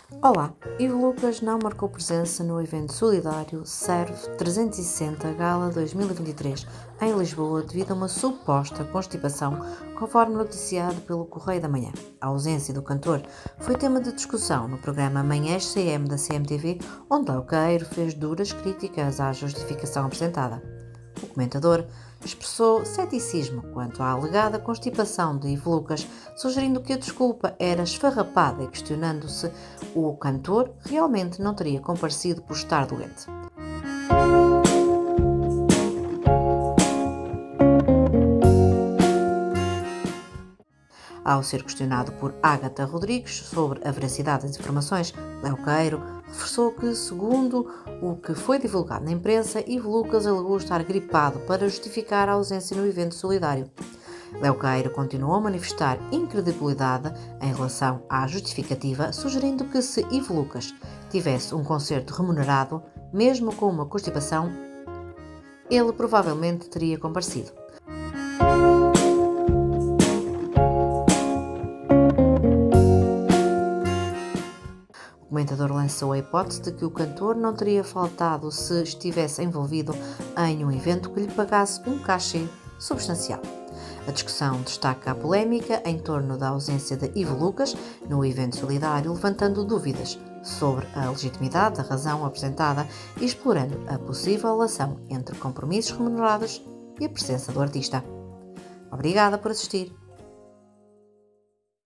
Olá, Ivo Lucas não marcou presença no evento solidário Serve 360 Gala 2023 em Lisboa devido a uma suposta constipação, conforme noticiado pelo Correio da Manhã. A ausência do cantor foi tema de discussão no programa Manhãs CM da CMTV, onde Léo Queiro fez duras críticas à justificação apresentada. O comentador expressou ceticismo quanto à alegada constipação de Ivo Lucas, sugerindo que a desculpa era esfarrapada e questionando se o cantor realmente não teria comparecido por estar doente. Ao ser questionado por Ágata Rodrigues sobre a veracidade das informações, Léo Queiro reforçou que, segundo o que foi divulgado na imprensa, Ivo Lucas alegou estar gripado para justificar a ausência no evento solidário. Léo Queiro continuou a manifestar incredibilidade em relação à justificativa, sugerindo que se Ivo Lucas tivesse um concerto remunerado, mesmo com uma constipação, ele provavelmente teria comparecido. O comentador lançou a hipótese de que o cantor não teria faltado se estivesse envolvido em um evento que lhe pagasse um cachê substancial. A discussão destaca a polémica em torno da ausência de Ivo Lucas no evento solidário, levantando dúvidas sobre a legitimidade da razão apresentada e explorando a possível relação entre compromissos remunerados e a presença do artista. Obrigada por assistir.